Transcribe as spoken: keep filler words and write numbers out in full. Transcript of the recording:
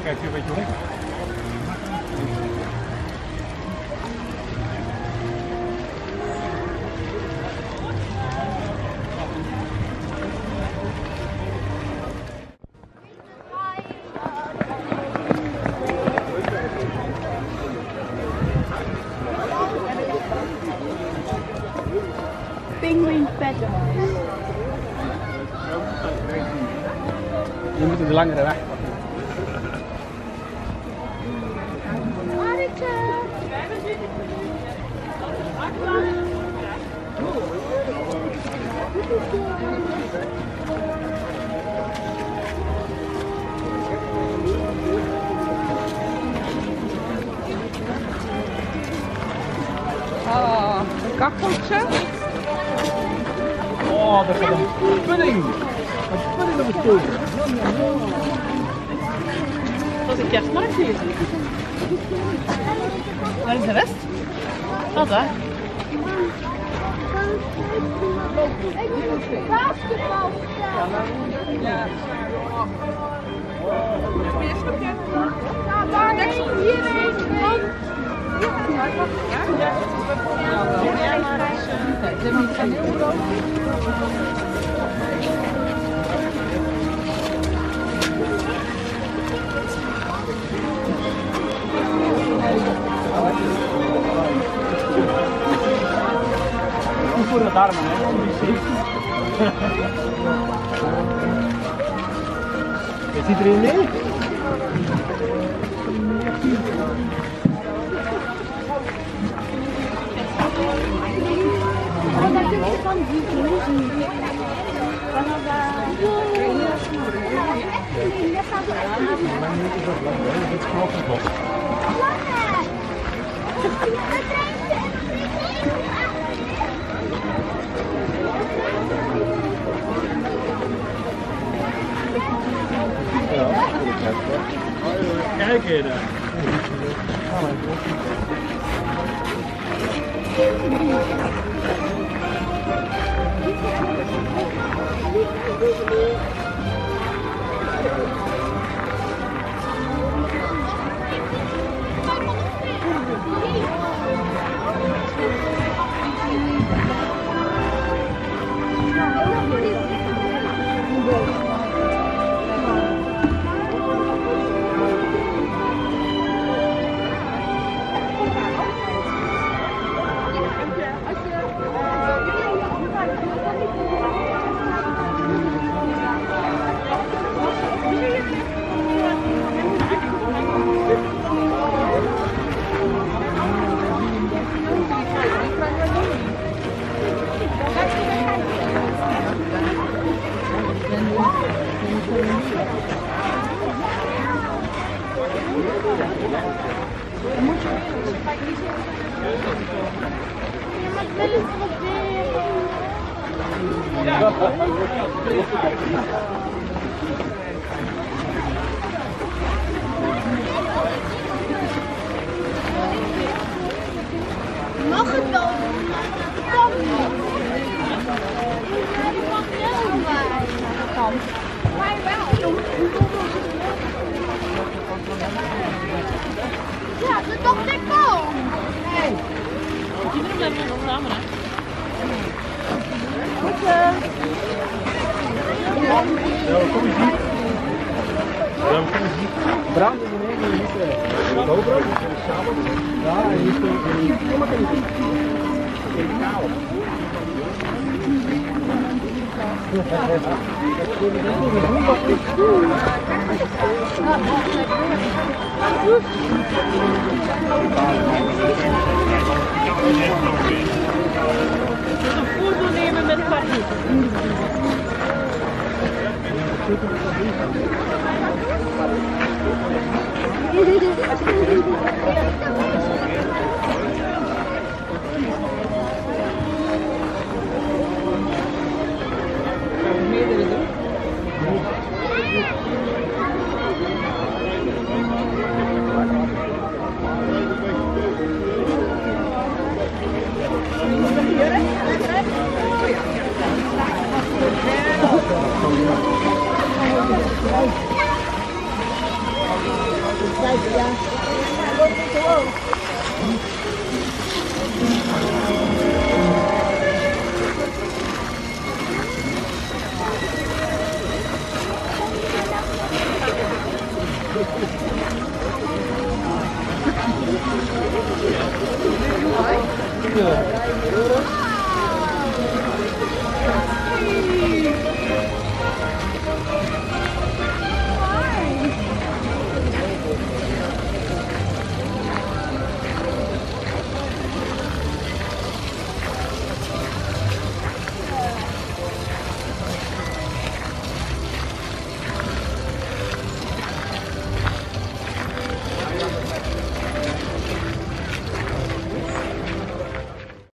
Kijk hier een beetje op. Penguin petten. Je moet de langere weg. Oh, een kacheltje. Oh, daar gaat een pudding. Een pudding op het stoel. Dat is een kerstmarkt hier. Waar is de rest? Dat daar. Basketbal. Ja. Ja, daar hierheen. Goed voor de darmen, hè? Je ziet erin mee? Kijk eens. Mag het wel? Kan niet. Die mag wel maar. Kan. Maar wel. Ja, dat dacht ik ook. Nee. Die doen we nog samen, hè? Goed. Ja, kom eens hier. Ja, kom eens hier. Brand is in één keer niet GoPro. Ja, en hier kun je maar niet. Kijk, kou. Een foto nemen met papier.